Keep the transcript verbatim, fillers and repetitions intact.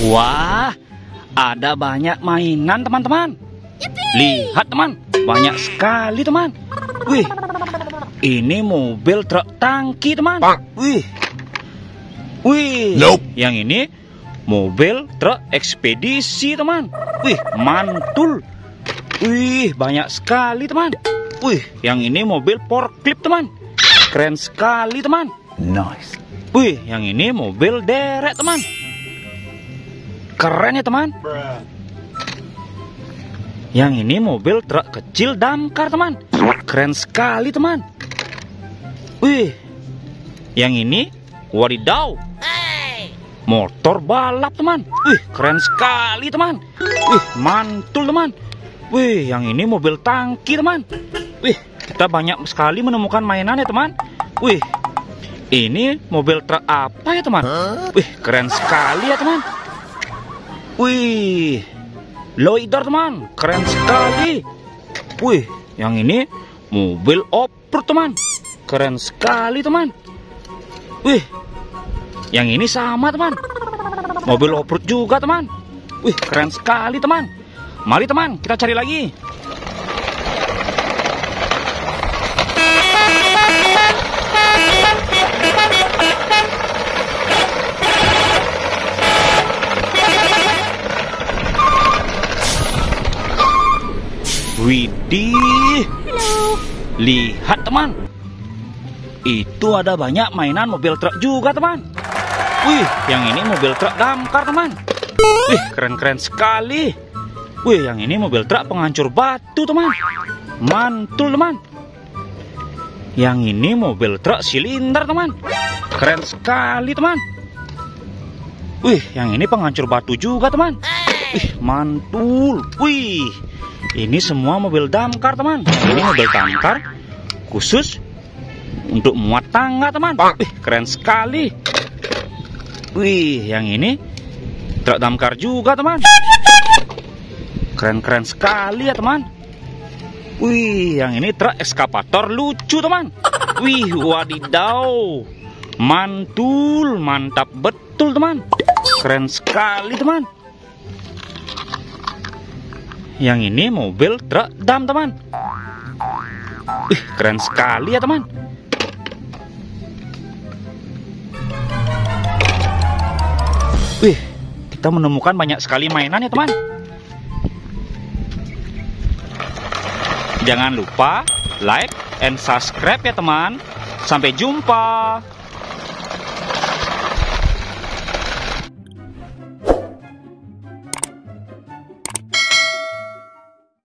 Wah, ada banyak mainan teman-teman. Lihat teman, banyak sekali teman. Wih, ini mobil truk tangki teman. Wih, wih, Nope. Yang ini mobil truk ekspedisi teman. Wih, mantul. Wih, banyak sekali teman. Wih, yang ini mobil forklift teman. Keren sekali teman. Nice. Wih, yang ini mobil derek teman. Keren ya teman. Yang ini mobil truk kecil damkar teman. Keren sekali teman. Wih, yang ini wadidaw, motor balap teman. Wih, keren sekali teman. Wih, mantul teman. Wih, yang ini mobil tangki teman. Wih, kita banyak sekali menemukan mainan ya teman. Wih, ini mobil truk apa ya teman? Wih, keren sekali ya teman. Wih, loader teman, keren sekali. Wih, yang ini mobil off-road teman. Keren sekali teman. Wih, yang ini sama teman, mobil off-road juga teman. Wih, keren sekali teman. Mari teman, kita cari lagi. Widih, lihat teman, itu ada banyak mainan mobil truk juga teman. Wih, yang ini mobil truk damkar teman. Wih, keren-keren sekali. Wih, yang ini mobil truk penghancur batu teman. Mantul teman. Yang ini mobil truk silinder teman. Keren sekali teman. Wih, yang ini penghancur batu juga teman. Wih, mantul. Wih, ini semua mobil damkar teman. Ini mobil damkar khusus untuk muat tangga teman. Wih, keren sekali. Wih, yang ini truk damkar juga teman. Keren-keren sekali ya teman. Wih, yang ini truk ekskavator lucu teman. Wih, wadidaw, mantul, mantap betul teman. Keren sekali teman. Yang ini mobil truk dam teman. Wih, keren sekali ya teman. Wih, kita menemukan banyak sekali mainan ya teman. Jangan lupa like and subscribe ya teman. Sampai jumpa.